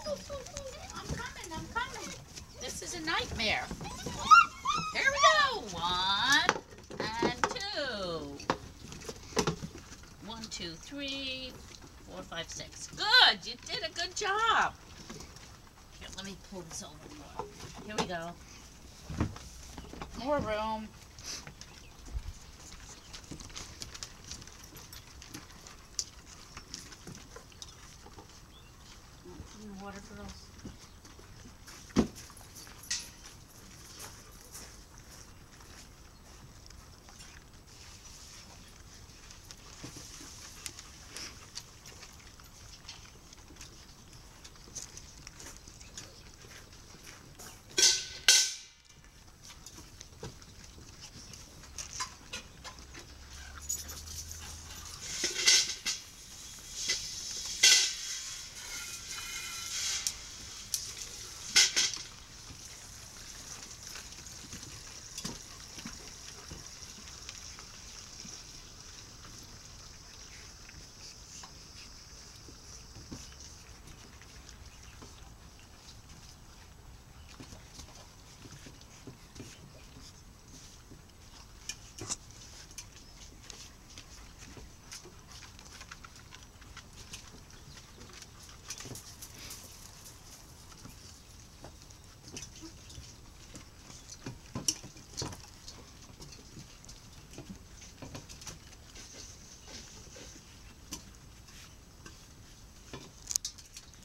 I'm coming. This is a nightmare. There we go. 1 and 2. 1, 2, 3, 4, 5, 6. Good. You did a good job. Here, let me pull this over more. Here we go. More room. Some water, girls.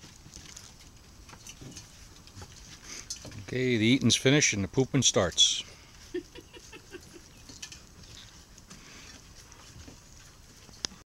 Okay, the eating's finished and the pooping starts.